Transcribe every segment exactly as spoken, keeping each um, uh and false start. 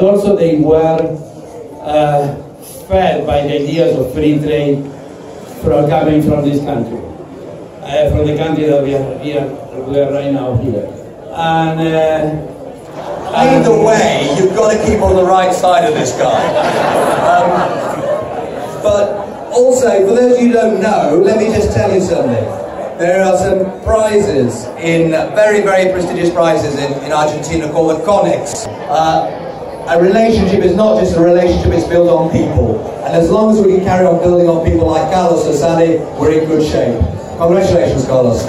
also they were uh, fed by the ideas of free trade from coming from this country, uh, from the country that we are here, we are right now here. And uh, either way, you've got to keep on the right side of this guy. Um, but also, for those of you who don't know, let me just tell you something. There are some prizes, in very, very prestigious prizes in, in Argentina called the Conex. Uh, a relationship is not just a relationship, it's built on people. And as long as we can carry on building on people like Carlos Asadi, we're in good shape. Congratulations, Carlos.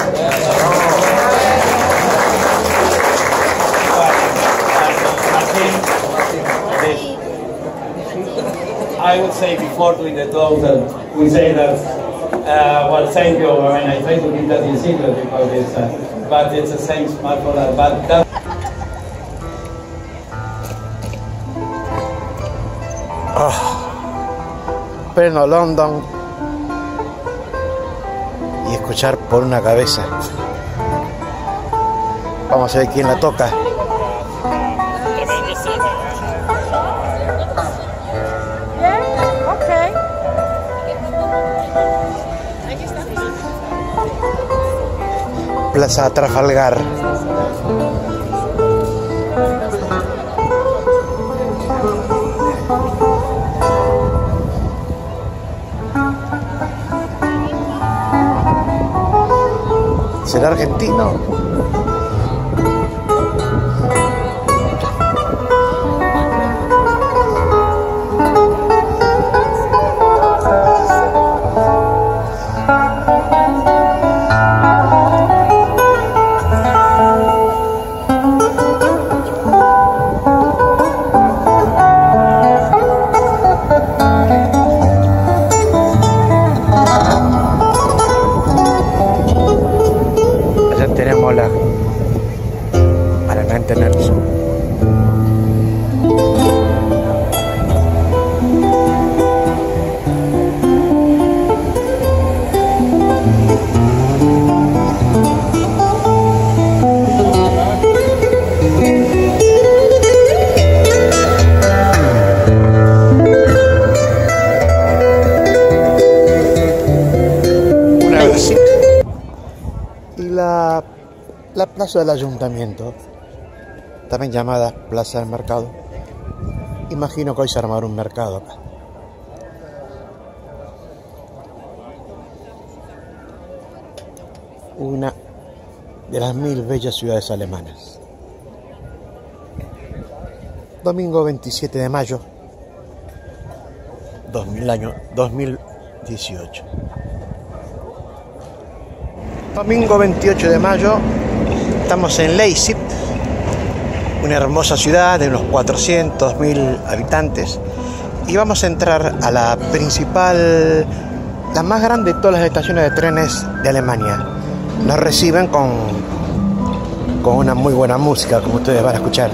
I would say before doing the talk that we say that, uh, well, thank you, and I try to keep that in secret because it's, uh, but it's the same smart for that. But that oh, pleno London y escuchar por una cabeza. Vamos a ver quién la toca. Plaza Trafalgar. ¿Será argentino? Para mantenerse. Una vez. Y la La plaza del ayuntamiento, también llamada Plaza del Mercado. Imagino que hoy se armará un mercado acá. Una de las mil bellas ciudades alemanas. Domingo veintisiete de mayo, dos mil año, dos mil dieciocho. Domingo veintiocho de mayo. Estamos en Leipzig, una hermosa ciudad de unos cuatrocientos mil habitantes, y vamos a entrar a la principal, la más grande de todas las estaciones de trenes de Alemania. Nos reciben con, con una muy buena música, como ustedes van a escuchar.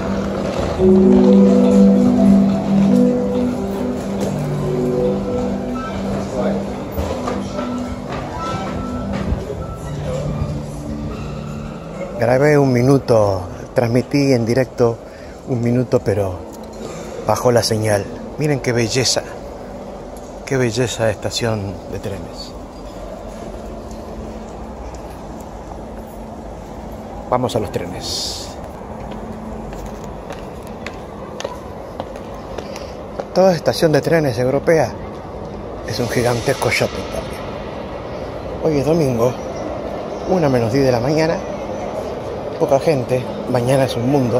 Grabé un minuto, transmití en directo un minuto, pero bajó la señal. Miren qué belleza, qué belleza de estación de trenes. Vamos a los trenes. Toda estación de trenes europea es un gigantesco shopping también. Hoy es domingo, una menos diez de la mañana. Poca gente, mañana es un mundo.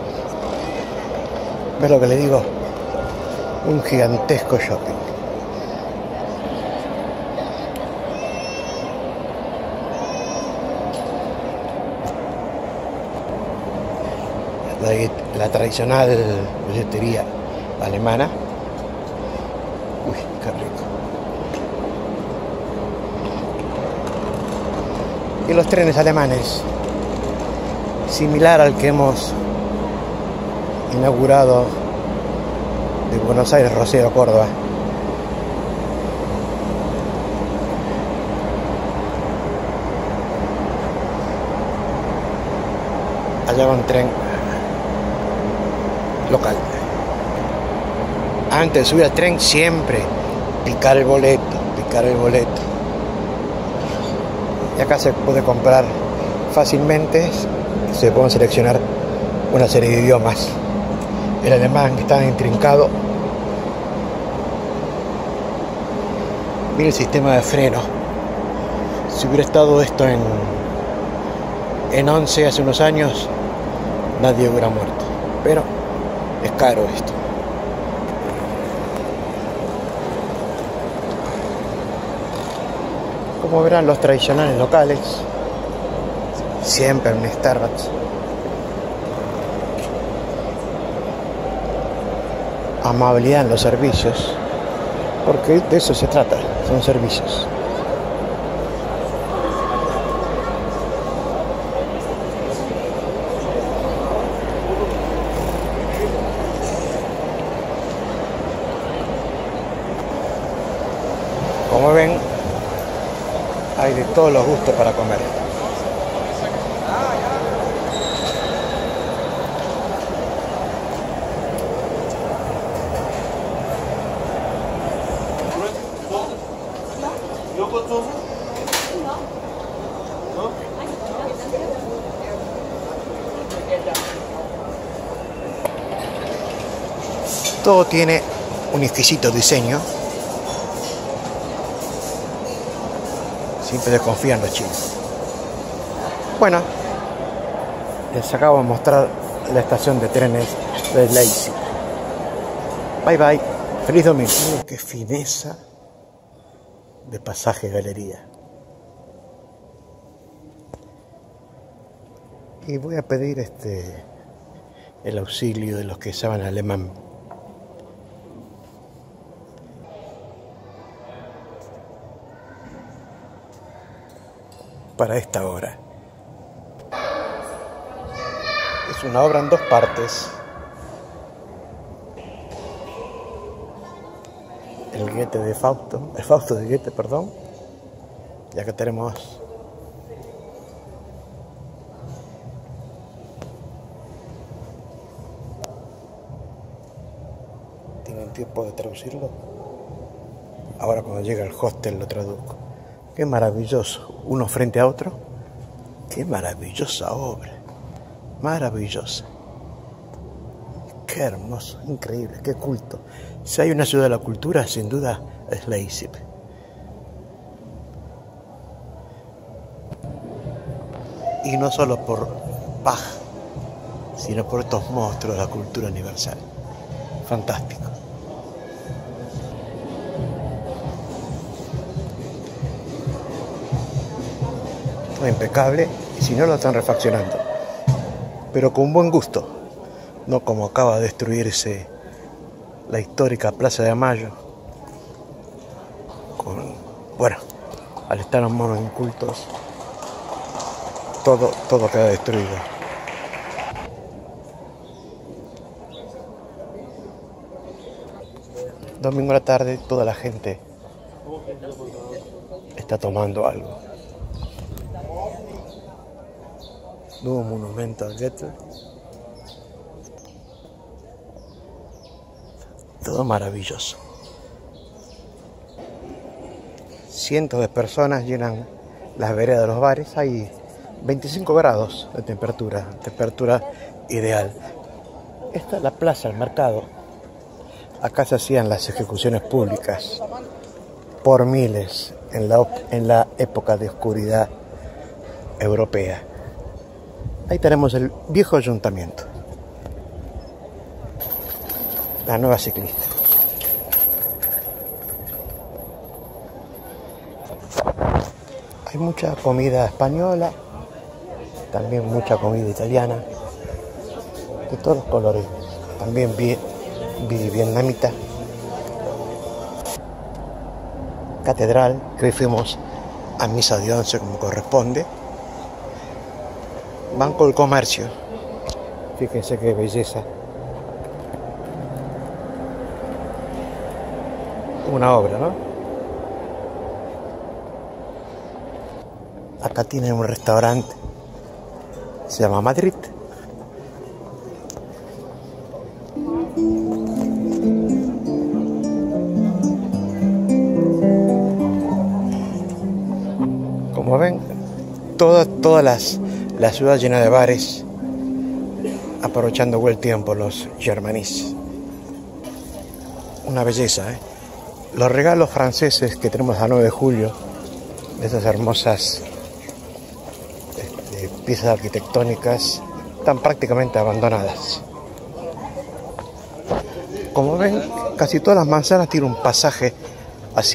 ¿Ves lo que le digo? Un gigantesco shopping. La, la tradicional billetería alemana. Uy, qué rico. Y los trenes alemanes, similar al que hemos inaugurado de Buenos Aires, Rosario, Córdoba. Allá va un tren local. antes de subir al tren, siempre picar el boleto, picar el boleto. Y acá se puede comprar fácilmente, se pueden seleccionar una serie de idiomas. El alemán está intrincado. Mira el sistema de freno. Si hubiera estado esto en en once hace unos años, nadie hubiera muerto. Pero es caro esto. Como verán, los tradicionales locales, siempre en Starbucks. Amabilidad en los servicios, porque de eso se trata, son servicios. Como ven, hay de todos los gustos para comer. Todo tiene un exquisito diseño. Siempre desconfían los chinos. Bueno, les acabo de mostrar la estación de trenes de Leipzig. Bye bye. Feliz domingo. Miren qué fineza de pasaje galería. Y voy a pedir este el auxilio de los que saben alemán. Para esta hora. Es una obra en dos partes. El Goethe de Fausto, el Fausto de Goethe, perdón. Y acá tenemos ¿tienen tiempo de traducirlo? Ahora cuando llega al hostel lo traduzco. Qué maravilloso, uno frente a otro. Qué maravillosa obra, maravillosa. Qué hermoso, increíble, qué culto. Si hay una ciudad de la cultura, sin duda es Leipzig. Y no solo por Bach, sino por estos monstruos de la cultura universal. Fantástico. Impecable, y si no lo están refaccionando, pero con buen gusto, no como acaba de destruirse la histórica Plaza de Mayo con, bueno, al estar en monos incultos, todo, todo queda destruido. Domingo a la tarde, toda la gente está tomando algo. Nuevo monumento al Goethe. Todo maravilloso. Cientos de personas llenan las veredas de los bares. Hay veinticinco grados de temperatura, temperatura ideal. Esta es la plaza, el mercado. Acá se hacían las ejecuciones públicas por miles en la, en la época de oscuridad europea. Ahí tenemos el viejo ayuntamiento. La nueva ciclista. Hay mucha comida española, también mucha comida italiana, de todos los colores. También vi, vi vietnamita. Catedral, que hoy fuimos a misa de once como corresponde. Banco del Comercio. Fíjense qué belleza. Una obra, ¿no? Acá tienen un restaurante. Se llama Madrid. Como ven, toda, toda las, la ciudad llena de bares, aprovechando buen tiempo los germanís. Una belleza, ¿eh? Los regalos franceses que tenemos a nueve de julio, de esas hermosas este, piezas arquitectónicas, están prácticamente abandonadas. Como ven, casi todas las manzanas tienen un pasaje así.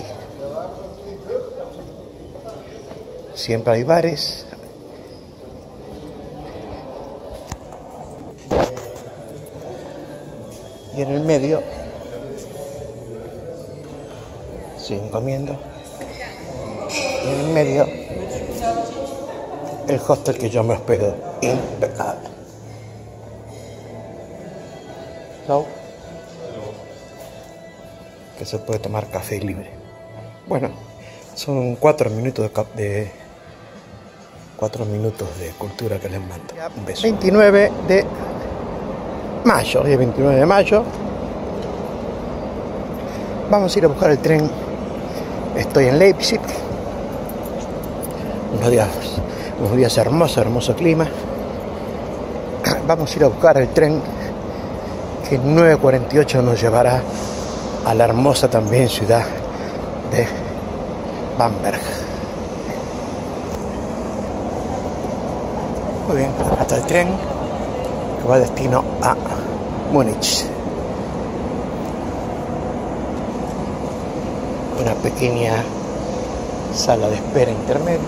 Siempre hay bares. Y en el medio siguen comiendo. Y en el medio el hostel que yo me hospedo, impecable. ¿No? Que se puede tomar café libre. Bueno, son cuatro minutos de, de cuatro minutos de cultura que les mando. Un beso. veintinueve de mayo, hoy es veintinueve de mayo. Vamos a ir a buscar el tren. Estoy en Leipzig. Unos días, unos días hermosos, hermoso clima. Vamos a ir a buscar el tren que nueve cuarenta y ocho nos llevará a la hermosa también ciudad de Bamberg. Muy bien, hasta el tren que va destino a Múnich. Una pequeña sala de espera intermedia.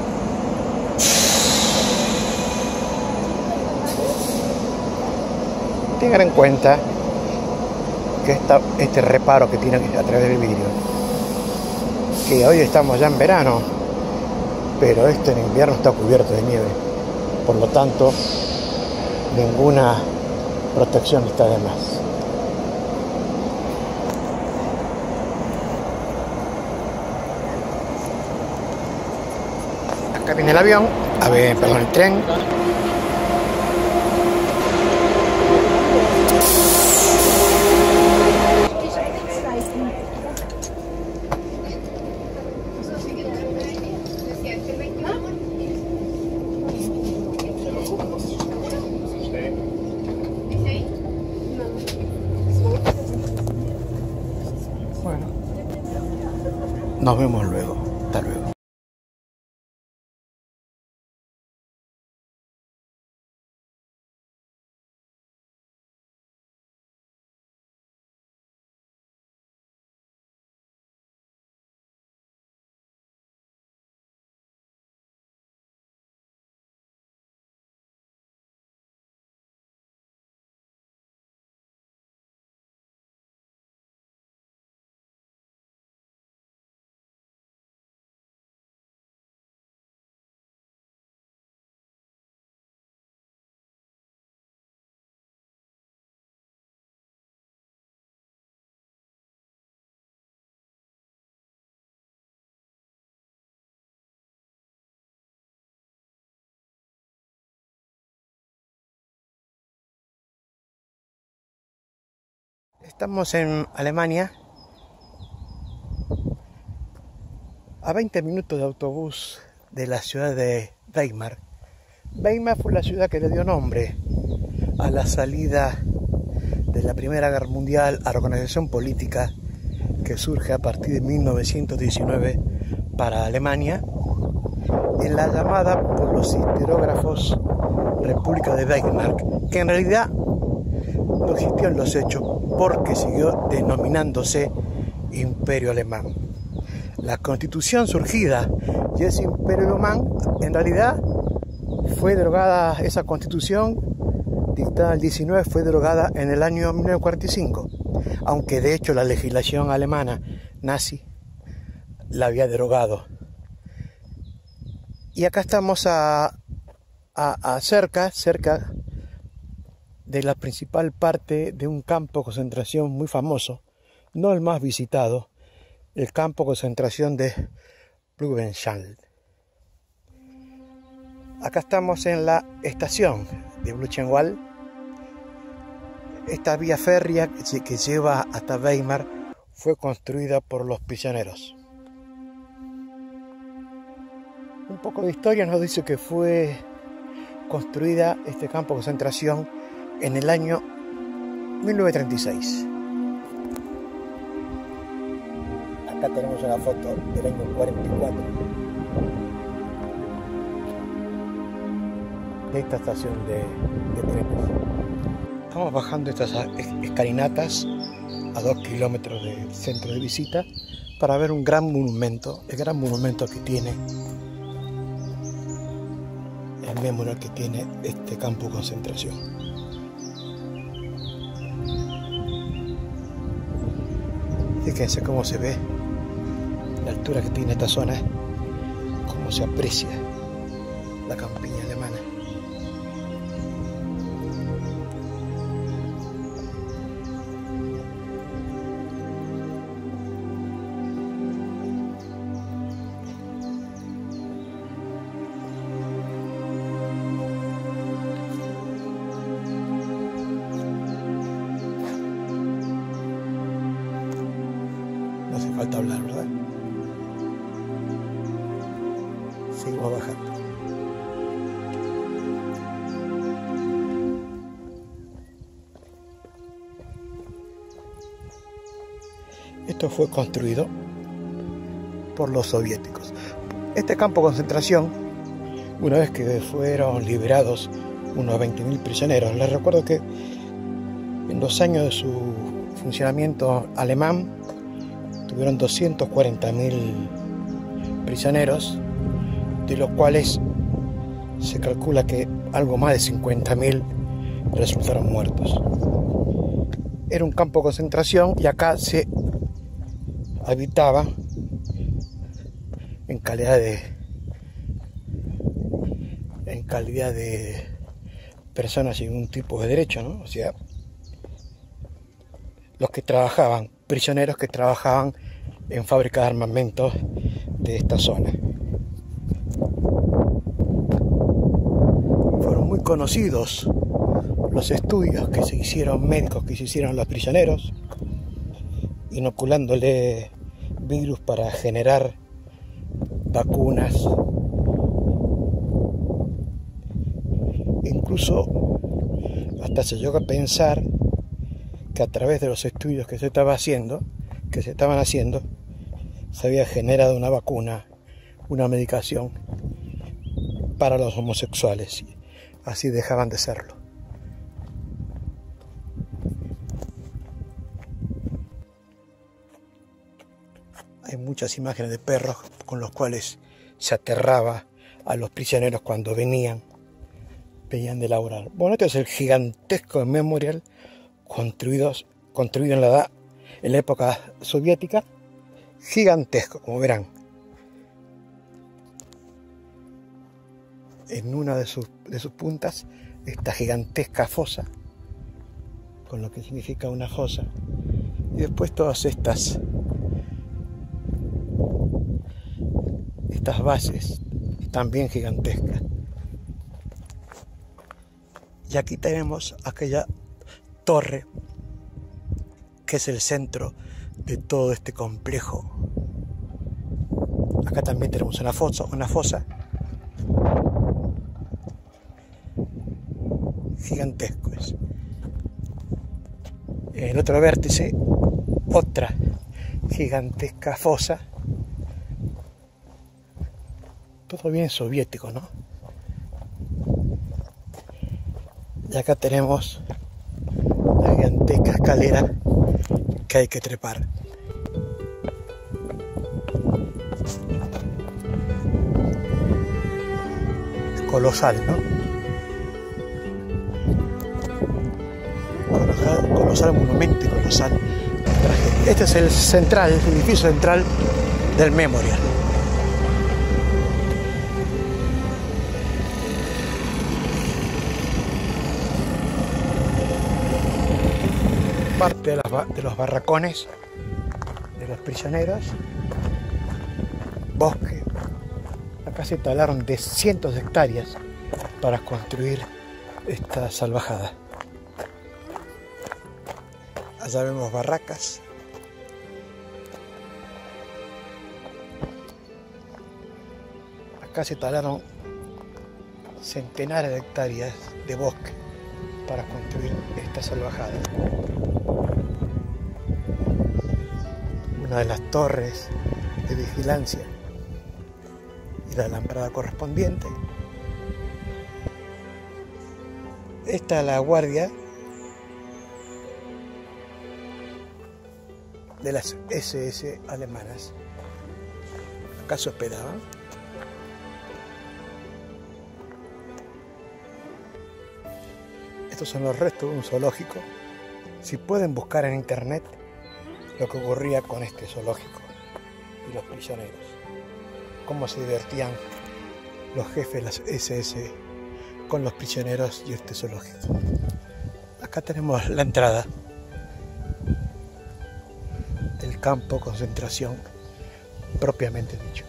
Tengan en cuenta que esta, este reparo que tiene a través del vidrio, que hoy estamos ya en verano, pero esto en invierno está cubierto de nieve, por lo tanto ninguna protección está de más. Acá viene el avión, a ver, perdón, el tren. Bueno, nos vemos luego. Hasta luego. Estamos en Alemania, a veinte minutos de autobús de la ciudad de Weimar. Weimar fue la ciudad que le dio nombre a la salida de la Primera Guerra Mundial, a la organización política que surge a partir de mil novecientos diecinueve para Alemania, en la llamada por los historiógrafos República de Weimar, que en realidad no existió en los hechos porque siguió denominándose Imperio Alemán. La constitución surgida de ese Imperio Alemán, en realidad fue derogada, esa constitución dictada el diecinueve fue derogada en el año mil novecientos cuarenta y cinco, aunque de hecho la legislación alemana nazi la había derogado. Y acá estamos a, a, a cerca, cerca de la principal parte de un campo de concentración muy famoso, no el más visitado, el campo de concentración de Buchenwald. Acá estamos en la estación de Buchenwald. Esta vía férrea que lleva hasta Weimar fue construida por los prisioneros. Un poco de historia nos dice que fue construida este campo de concentración en el año mil novecientos treinta y seis. Acá tenemos una foto del año cuarenta y cuatro de esta estación de, de trenes. Estamos bajando estas escalinatas a dos kilómetros del centro de visita para ver un gran monumento, el gran monumento que tiene, el memorial que tiene este campo de concentración. Fíjense cómo se ve la altura que tiene esta zona, cómo se aprecia la campiña alemana. No hace falta hablar, ¿verdad? Seguimos bajando. Esto fue construido por los soviéticos. Este campo de concentración, una vez que fueron liberados unos veinte mil prisioneros, les recuerdo que en los años de su funcionamiento alemán tuvieron doscientos cuarenta mil prisioneros, de los cuales se calcula que algo más de cincuenta mil resultaron muertos. Era un campo de concentración y acá se habitaba en calidad de en calidad de personas sin ningún tipo de derecho, ¿no? O sea, los que trabajaban, prisioneros que trabajaban en fábricas de armamento de esta zona. Fueron muy conocidos los estudios que se hicieron, médicos que se hicieron a los prisioneros, inoculándole virus para generar vacunas. Incluso hasta se llegó a pensar que a través de los estudios que se estaba haciendo, que se estaban haciendo, se había generado una vacuna, una medicación para los homosexuales, y así dejaban de serlo. Hay muchas imágenes de perros con los cuales se aterraba a los prisioneros cuando venían, venían de laborar. Bueno, este es el gigantesco memorial construido, construido en la edad, en la época soviética, gigantesco, como verán. En una de sus, de sus puntas, esta gigantesca fosa, con lo que significa una fosa, y después todas estas estas bases también gigantescas. Y aquí tenemos aquella torre que es el centro de todo este complejo. Acá también tenemos una fosa, una fosa gigantesco es. En el otro vértice, otra gigantesca fosa. Todo bien soviético, ¿no? Y acá tenemos la gigantesca escalera que hay que trepar. Es colosal, ¿no? Colosal, colosal monumento y colosal tragedia. Este es el central, el edificio central del Memorial. Parte de, las, de los barracones de los prisioneros, bosque. Acá se talaron de cientos de hectáreas para construir esta salvajada. Allá vemos barracas. Acá Acá se talaron centenares de hectáreas de bosque para construir esta salvajada. Una de las torres de vigilancia y la alambrada correspondiente. Esta es la guardia de las ese ese alemanas. Acá se hospedaban. Estos son los restos de un zoológico. Si pueden buscar en internet lo que ocurría con este zoológico y los prisioneros, cómo se divertían los jefes de las ese ese con los prisioneros y este zoológico. Acá tenemos la entrada del campo de concentración propiamente dicho.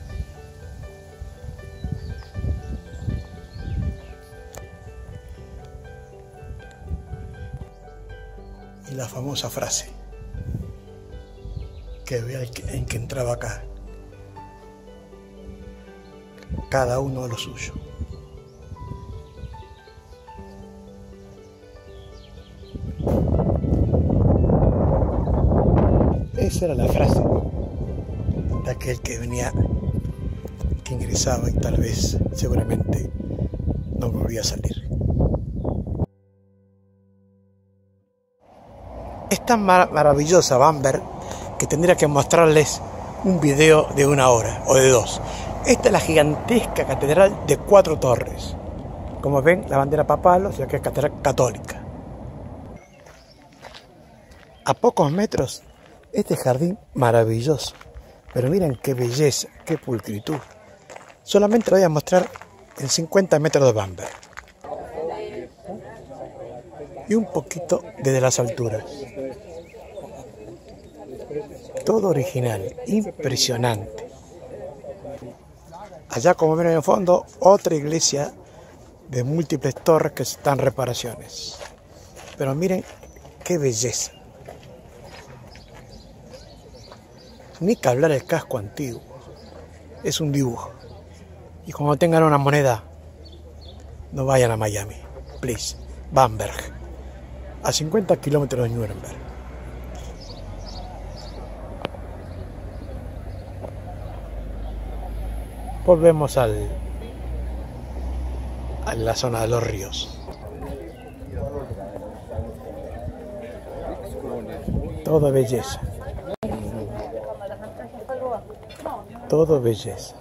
Y la famosa frase que vea en que entraba acá: cada uno a lo suyo. Esa era la frase de aquel que venía, que ingresaba y tal vez, seguramente, no volvía a salir. Es tan mar maravillosa Bamberg que tendría que mostrarles un video de una hora o de dos. Esta es la gigantesca catedral de cuatro torres. Como ven, la bandera papal, o sea que es catedral católica. A pocos metros, este jardín maravilloso. Pero miren qué belleza, qué pulcritud. Solamente lo voy a mostrar en cincuenta metros de Bamberg. Y un poquito desde las alturas. Todo original, impresionante. Allá, como ven en el fondo, otra iglesia de múltiples torres que están en reparaciones. Pero miren qué belleza. Ni que hablar el casco antiguo. Es un dibujo. Y cuando tengan una moneda, no vayan a Miami. Please. Bamberg. A cincuenta kilómetros de Nuremberg. Volvemos al, a la zona de los ríos. Todo belleza. Todo belleza.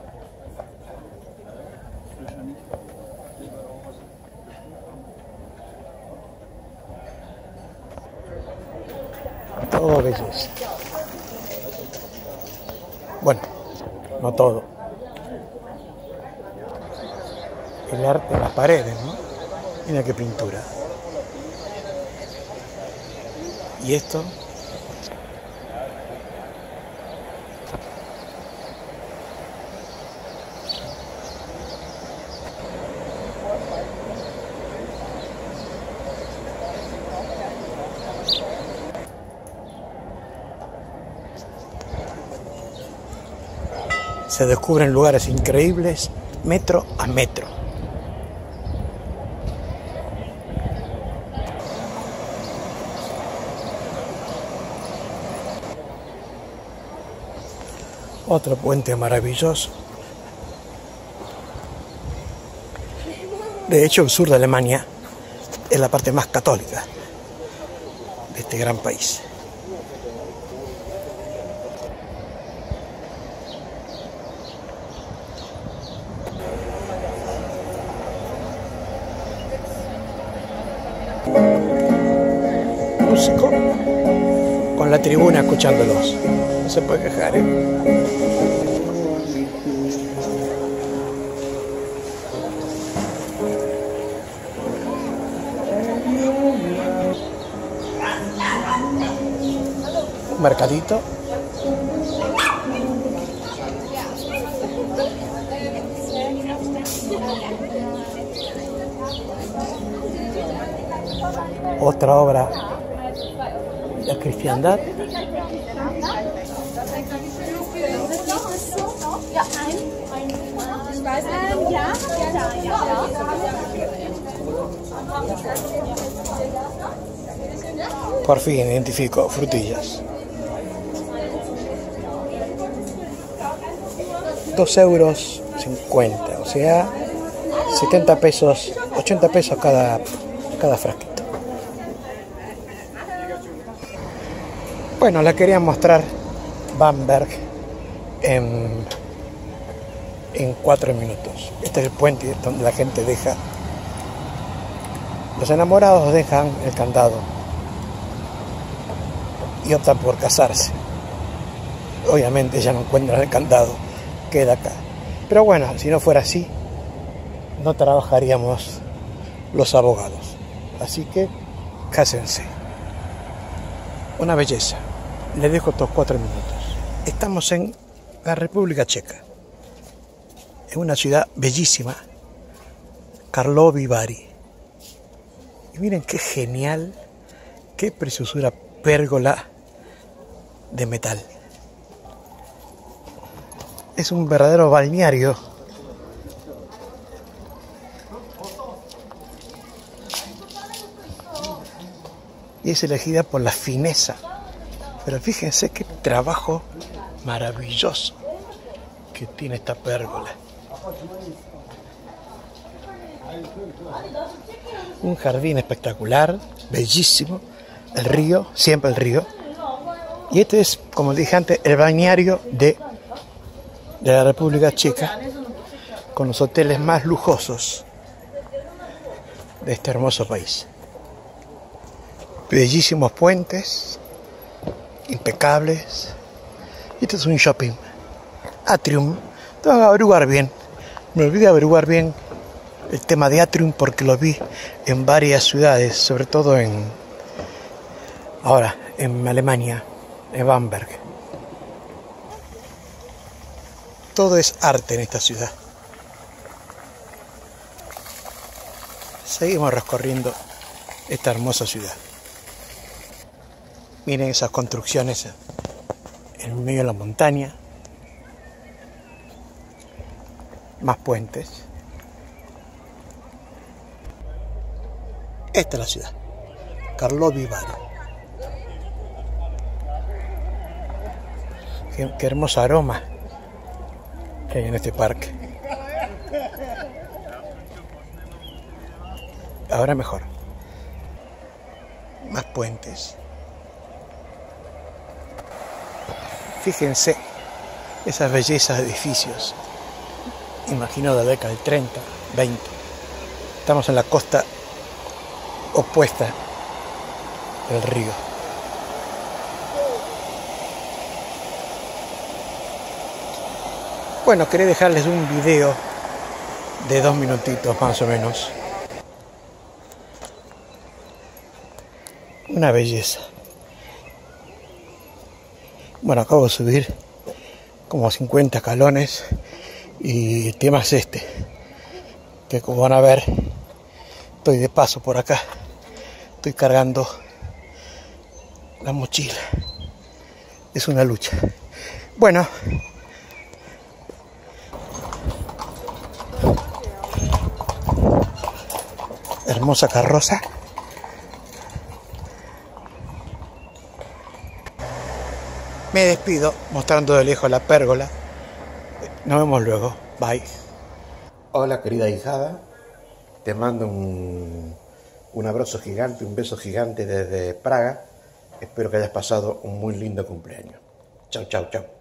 Todo belleza. Bueno, no todo. El arte en las paredes, ¿no? Mira qué pintura. Y esto. Se descubren lugares increíbles, metro a metro. Otro puente maravilloso. De hecho, el sur de Alemania es la parte más católica de este gran país. Músico con la tribuna escuchándolos. No se puede quejar, ¿eh? Un mercadito. Otra obra de la cristiandad. Por fin identifico frutillas. Dos euros cincuenta, o sea, setenta pesos, ochenta pesos cada, cada frasquito. Bueno, les quería mostrar Bamberg en, en cuatro minutos. Este es el puente donde la gente deja, los enamorados dejan el candado y optan por casarse. Obviamente ya no encuentran el candado, queda acá. Pero bueno, si no fuera así, no trabajaríamos los abogados. Así que cásense. Una belleza. Les dejo estos cuatro minutos. Estamos en la República Checa, en una ciudad bellísima, Karlovy Vary. Y miren qué genial, qué preciosura pérgola de metal. Es un verdadero balneario. Y es elegida por la fineza. Pero fíjense qué trabajo maravilloso que tiene esta pérgola. Un jardín espectacular, bellísimo. El río, siempre el río. Y este es, como dije antes, el balneario de, de la República Checa, con los hoteles más lujosos de este hermoso país. Bellísimos puentes, impecables. Y este es un shopping. Atrium. Tengo que averiguar bien. Me olvidé averiguar bien el tema de Atrium porque lo vi en varias ciudades, sobre todo en ahora en Alemania, en Bamberg. Todo es arte en esta ciudad. Seguimos recorriendo esta hermosa ciudad. Miren esas construcciones en medio de la montaña. Más puentes. Esta es la ciudad, Karlovy Vary. Qué, qué hermoso aroma que hay en este parque. Ahora mejor. Más puentes. Fíjense esas bellezas de edificios. Imagino de la década del treinta, veinte. Estamos en la costa opuesta del río. Bueno, quería dejarles un video de dos minutitos más o menos. Una belleza. Bueno, acabo de subir como cincuenta escalones y el tema es este, que como van a ver, estoy de paso por acá, estoy cargando la mochila, es una lucha. Bueno, hermosa carroza. Me despido mostrando de lejos la pérgola. Nos vemos luego. Bye. Hola querida hijada. Te mando un, un abrazo gigante, un beso gigante desde Praga. Espero que hayas pasado un muy lindo cumpleaños. Chao, chao, chao.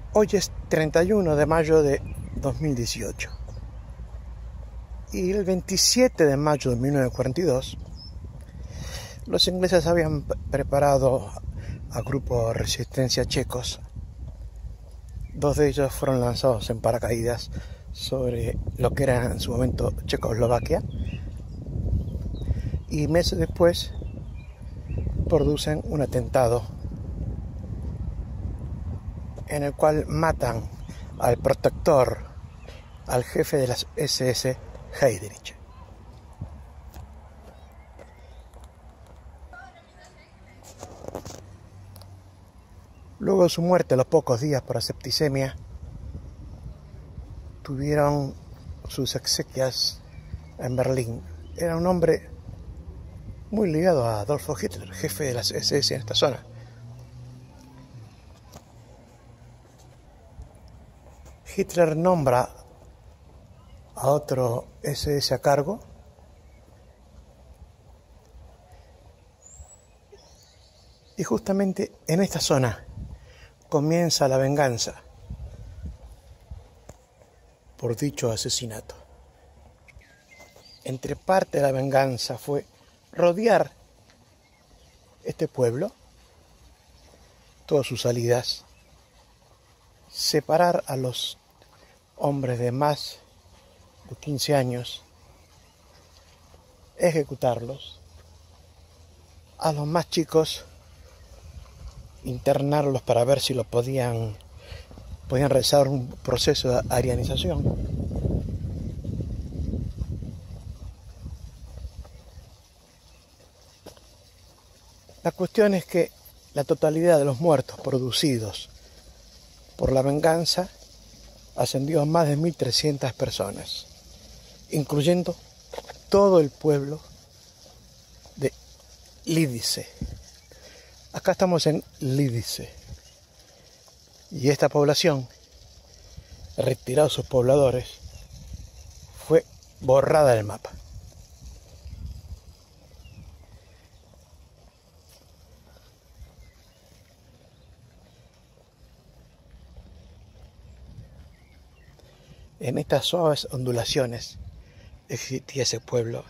Hoy es treinta y uno de mayo de dos mil dieciocho. Y el veintisiete de mayo de mil novecientos cuarenta y dos, los ingleses habían preparado a grupos de resistencia checos. Dos de ellos fueron lanzados en paracaídas sobre lo que era en su momento Checoslovaquia. Y meses después producen un atentado en el cual matan al protector, al jefe de las ese ese, Heydrich. Luego de su muerte, a los pocos días por septicemia, tuvieron sus exequias en Berlín. Era un hombre muy ligado a Adolfo Hitler, jefe de las ese ese en esta zona. Hitler nombra a otro ese ese a cargo y justamente en esta zona comienza la venganza por dicho asesinato. Entre parte de la venganza fue rodear este pueblo, todas sus salidas, separar a los hombres de más de quince años, ejecutarlos, a los más chicos internarlos para ver si lo podían podían realizar un proceso de arianización. La cuestión es que la totalidad de los muertos producidos por la venganza ascendió a más de mil trescientas personas, incluyendo todo el pueblo de Lidice. Acá estamos en Lidice. Y esta población, retirados sus pobladores, fue borrada del mapa. En estas suaves ondulaciones existía ese pueblo,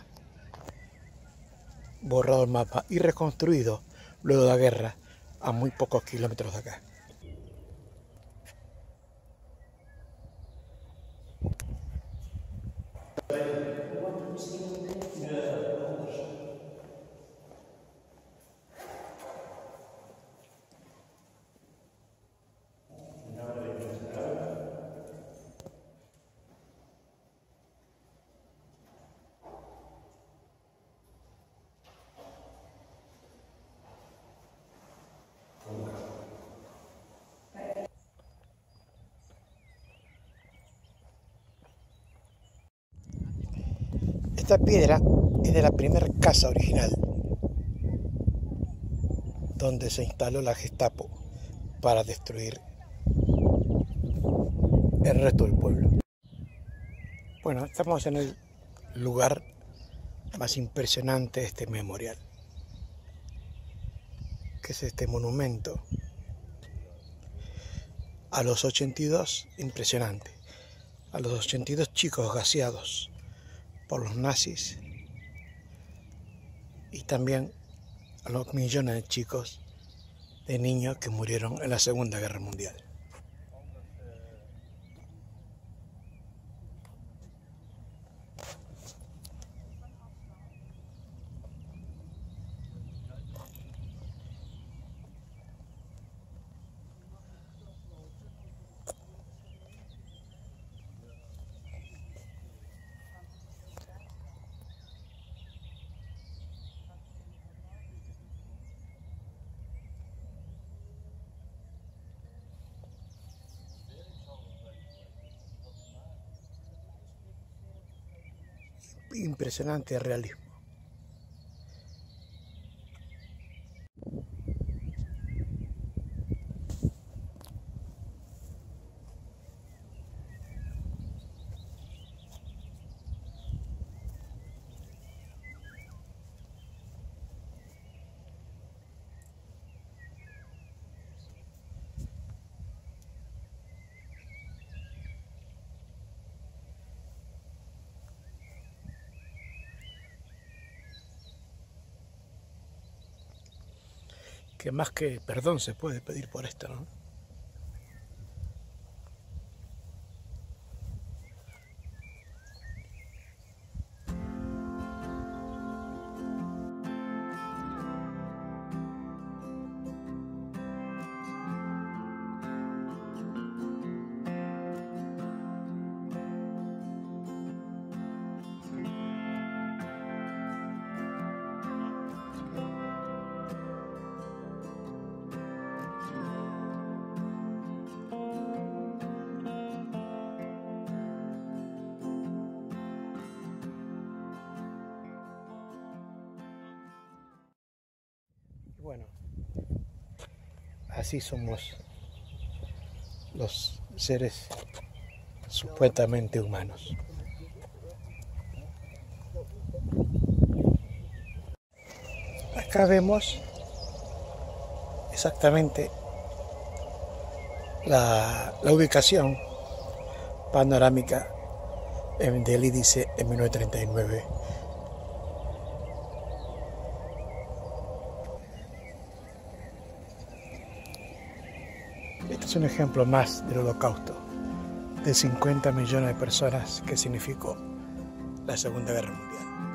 borrado del mapa y reconstruido luego de la guerra a muy pocos kilómetros de acá. Esta piedra es de la primera casa original donde se instaló la Gestapo para destruir el resto del pueblo. Bueno, estamos en el lugar más impresionante de este memorial, que es este monumento a los ochenta y dos, impresionante, a los ochenta y dos chicos gaseados por los nazis y también a los millones de chicos, de niños que murieron en la Segunda Guerra Mundial. Impresionante realismo. que más que perdón se puede pedir por esto, ¿no? Bueno, así somos los seres supuestamente humanos. Acá vemos exactamente la, la ubicación panorámica del índice en mil novecientos treinta y nueve. Este es un ejemplo más del Holocausto, de cincuenta millones de personas que significó la Segunda Guerra Mundial.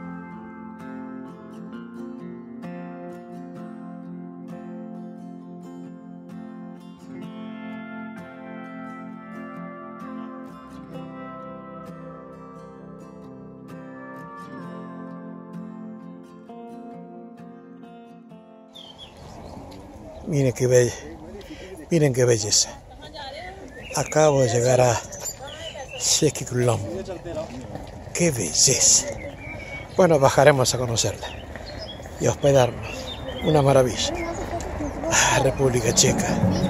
Miren qué bella. Miren qué belleza. Acabo de llegar a Shekikulom. ¡Qué belleza! Bueno, bajaremos a conocerla y a hospedarnos. Una maravilla. Ah, República Checa.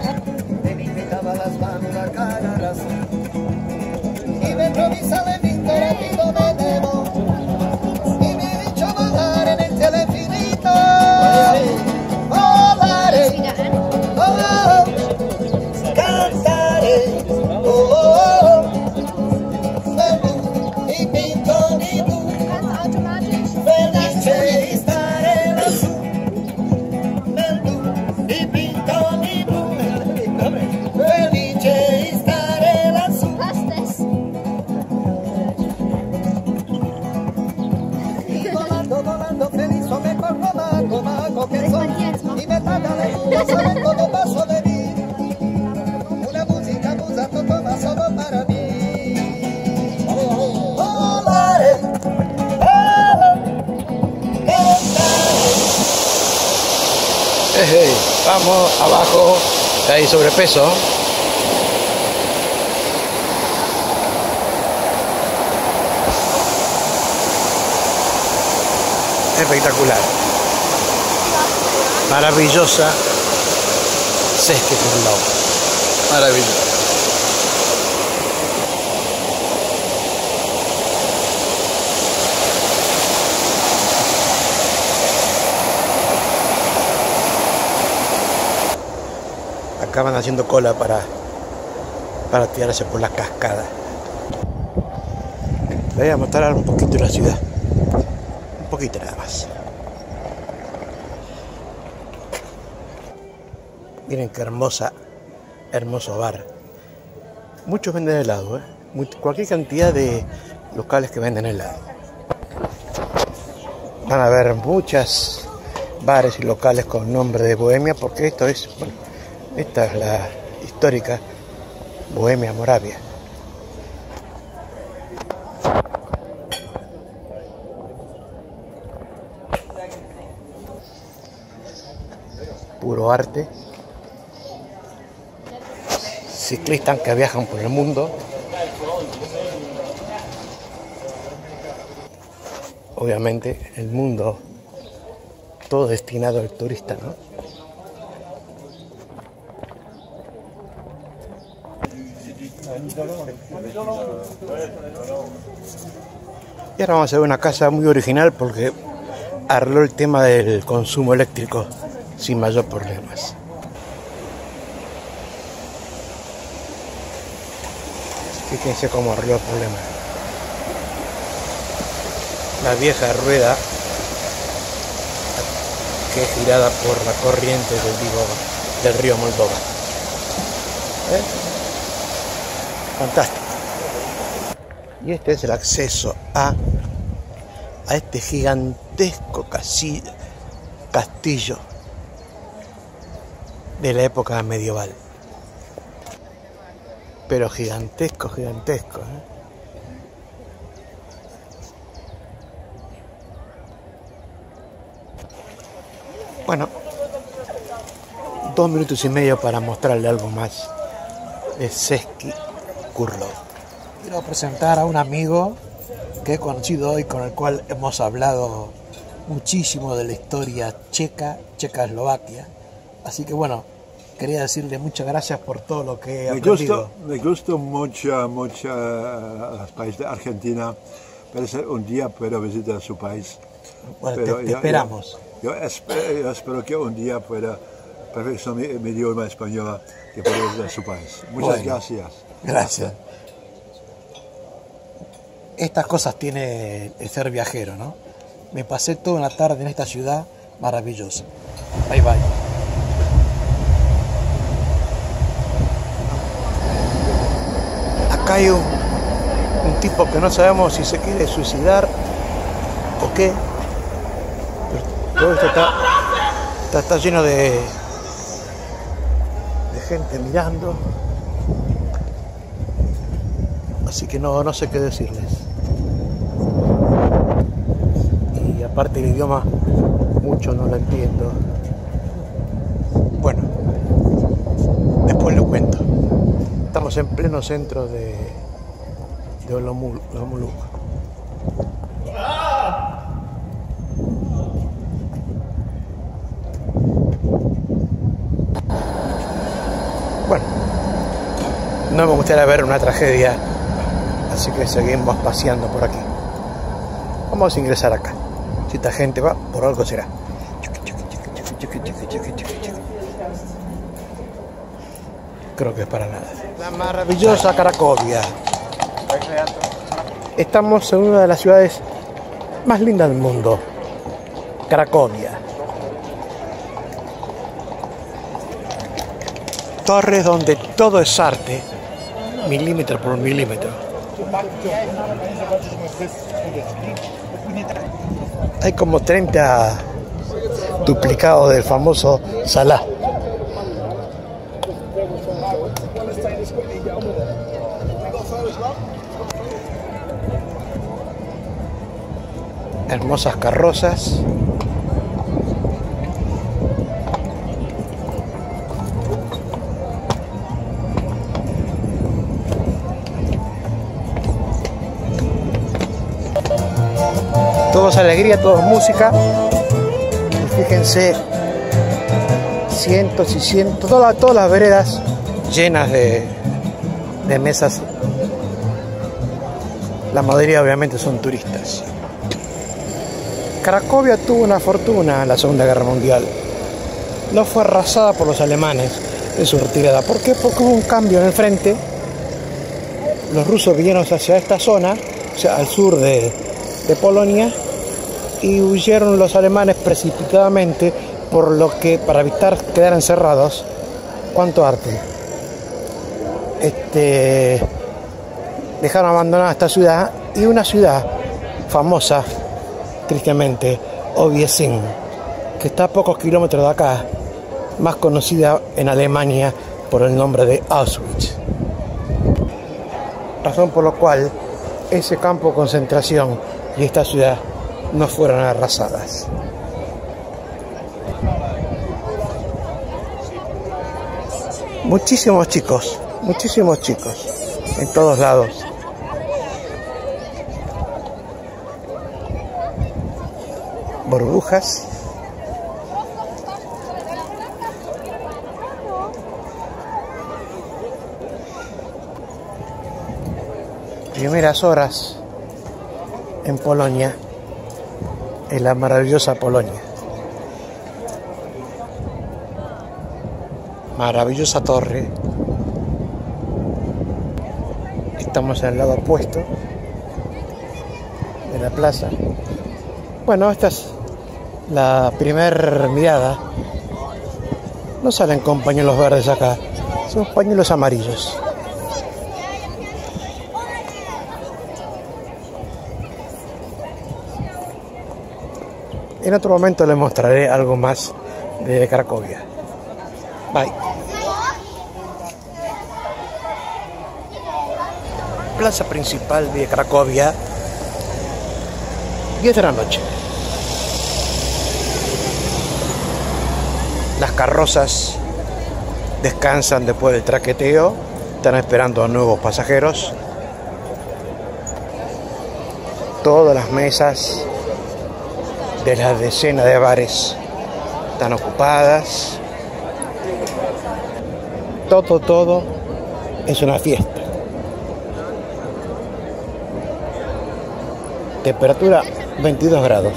Hey, vamos abajo, hay sobrepeso. Espectacular. Maravillosa Shekikulom. Maravilloso. Acaban haciendo cola para, para tirarse por la cascada. Les voy a mostrar un poquito de la ciudad. Un poquito nada más. Miren qué hermosa, hermoso bar. Muchos venden helado, ¿eh? Cualquier cantidad de locales que venden helado. Van a ver muchas bares y locales con nombre de Bohemia, porque esto es, bueno, esta es la histórica Bohemia Moravia. Puro arte. Ciclistas que viajan por el mundo. Obviamente el mundo todo destinado al turista, ¿no? Y ahora vamos a ver una casa muy original porque arregló el tema del consumo eléctrico sin mayor problemas. Fíjense cómo arregló el problema. La vieja rueda que es girada por la corriente del, digo, del río Moldova. ¿Eh? Fantástico. Y este es el acceso a, a este gigantesco castillo, castillo de la época medieval. Pero gigantesco, gigantesco, ¿eh? Bueno, dos minutos y medio para mostrarle algo más de Český Krumlov. Quiero presentar a un amigo que he conocido hoy, con el cual hemos hablado muchísimo de la historia checa, Checoslovaquia. Así que bueno, quería decirle muchas gracias por todo lo que he me aprendido. Gusta, me gusta mucho, mucho el país de Argentina. Pero un día puedo visitar su país. Bueno, Pero te, te yo, esperamos. Yo, yo, espero, yo espero que un día pueda perfeccionar mi, mi idioma español y pueda visitar su país. Muchas Bueno, gracias. Gracias. Estas cosas tiene el ser viajero, ¿no? Me pasé toda una tarde en esta ciudad maravillosa. Bye bye. Acá hay un, un tipo que no sabemos si se quiere suicidar o qué. Pero todo esto está, está, está lleno de, de gente mirando. Así que no, no sé qué decirles. Y aparte el idioma, mucho no lo entiendo. Bueno, después lo cuento. Estamos en pleno centro de, de Olomouc. Bueno, no me gustaría ver una tragedia, así que seguimos paseando por aquí. Vamos a ingresar acá. Si esta gente va, por algo será. Creo que es para nada. La maravillosa Cracovia. Estamos en una de las ciudades más lindas del mundo, Cracovia. Torres donde todo es arte, milímetro por milímetro. Hay como treinta duplicados del famoso Salah. Hermosas carrozas. Todo es alegría, todo es música. Y fíjense, cientos y cientos, todas, todas las veredas llenas de, de mesas. La mayoría obviamente son turistas. Cracovia tuvo una fortuna en la Segunda Guerra Mundial. No fue arrasada por los alemanes en su retirada. ¿Por qué? Porque hubo un cambio en el frente. Los rusos vinieron hacia esta zona, o sea, al sur de, de Polonia, y huyeron los alemanes precipitadamente, por lo que, para evitar quedar encerrados, ¿cuánto arte? Este, dejaron abandonada esta ciudad, y una ciudad famosa, tristemente, Obiecin, que está a pocos kilómetros de acá, más conocida en Alemania por el nombre de Auschwitz. Razón por la cual ese campo de concentración y esta ciudad no fueron arrasadas. Muchísimos chicos, muchísimos chicos, en todos lados. Burbujas. Primeras horas en Polonia, en la maravillosa Polonia. Maravillosa torre. Estamos en el lado opuesto de la plaza. Bueno, esta es la primer mirada, no salen con pañuelos verdes acá, son pañuelos amarillos. En otro momento les mostraré algo más de Cracovia. Bye. Plaza principal de Cracovia, diez de la noche. Las carrozas descansan después del traqueteo, están esperando a nuevos pasajeros. Todas las mesas de las decenas de bares están ocupadas. Todo, todo es una fiesta. Temperatura veintidós grados.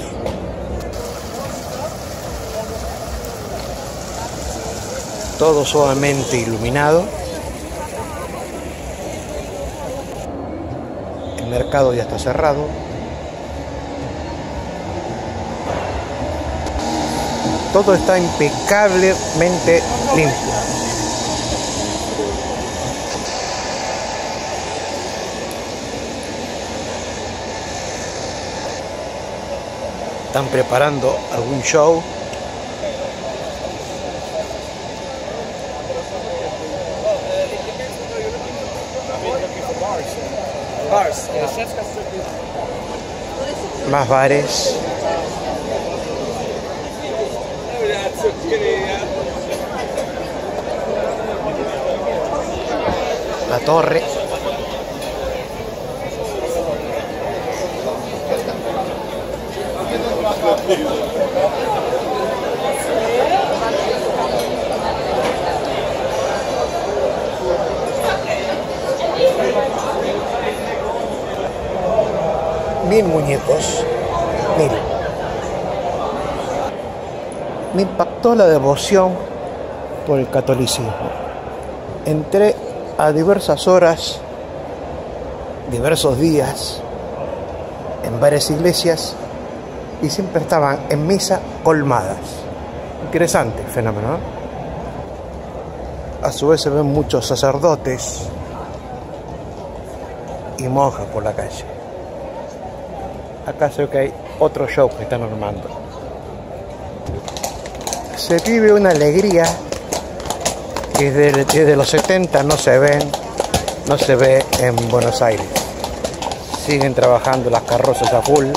Todo suavemente iluminado. El mercado ya está cerrado. Todo está impecablemente limpio. Están preparando algún show. Más bares. La torre. Mil muñecos, mil. Me impactó la devoción por el catolicismo. Entré a diversas horas, diversos días, en varias iglesias y siempre estaban en misa colmadas. Interesante fenómeno, ¿no? A su vez se ven muchos sacerdotes y monjas por la calle. Acá creo que hay otro show que están armando. Se vive una alegría que desde, desde los setenta no se ven, no se ve en Buenos Aires. Siguen trabajando las carrozas a full.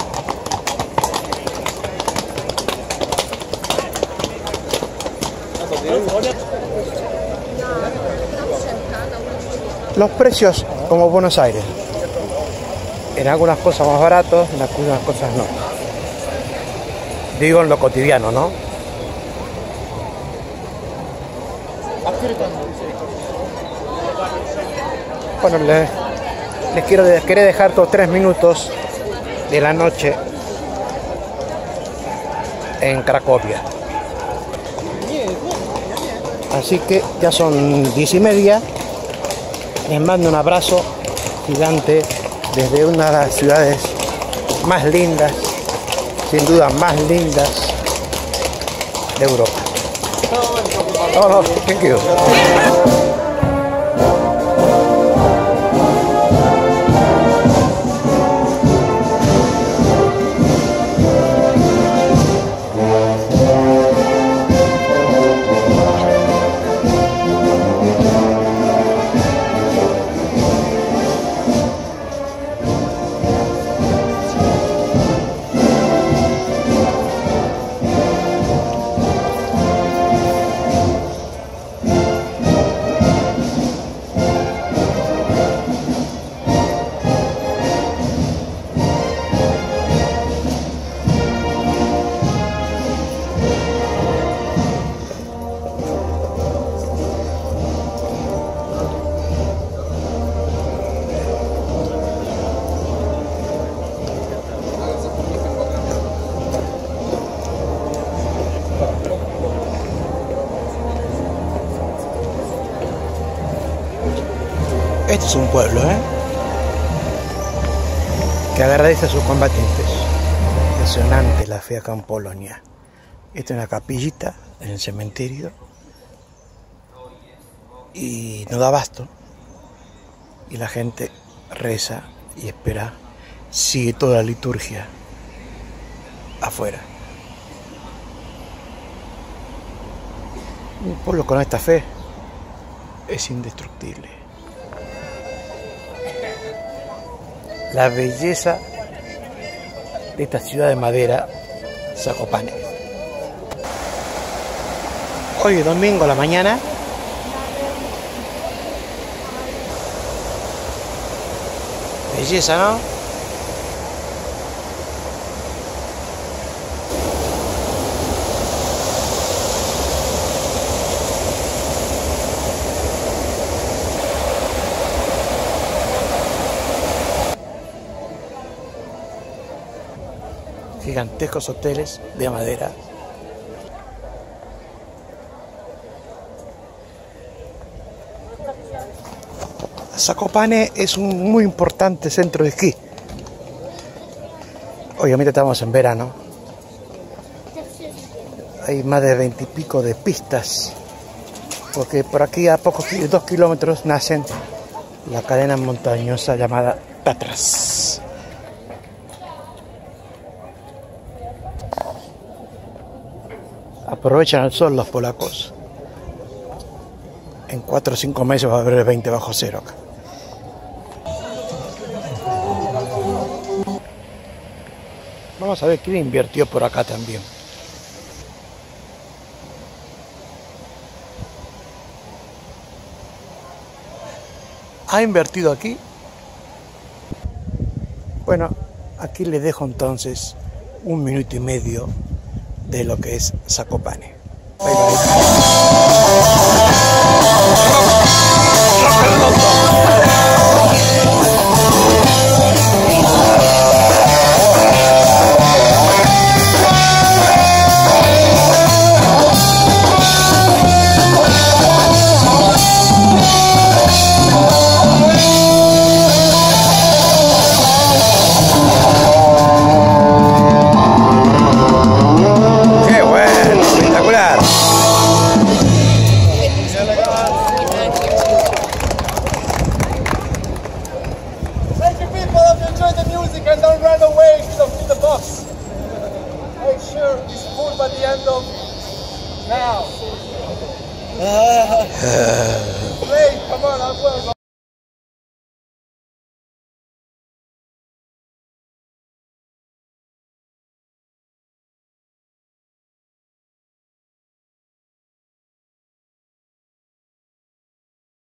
Los precios como Buenos Aires. En algunas cosas más baratos, en algunas cosas no. Digo en lo cotidiano, ¿no? Bueno, les, les quiero les quería dejar estos tres minutos de la noche en Cracovia. Así que ya son diez y media. Les mando un abrazo gigante desde una de las ciudades más lindas, sin duda más lindas de Europa. No, no, thank you. Este es un pueblo, ¿eh? que agradece a sus combatientes. Impresionante la fe acá en Polonia. Esta es una capillita en el cementerio y no da abasto. Y la gente reza y espera, sigue toda la liturgia afuera. Un pueblo con esta fe es indestructible. La belleza de esta ciudad de madera, Zakopane. Hoy es domingo a la mañana. Belleza, ¿no? Gigantescos hoteles de madera. Zakopane es un muy importante centro de esquí. Obviamente estamos en verano. Hay más de veinte y pico de pistas, porque por aquí a pocos dos kilómetros nacen la cadena montañosa llamada Tatras. Aprovechan el sol los polacos. En cuatro o cinco meses va a haber veinte bajo cero acá. Vamos a ver quién invirtió por acá también. ¿Ha invertido aquí? Bueno, aquí les dejo entonces un minuto y medio de lo que es Zakopane. Bye, Play, come on, I'm well.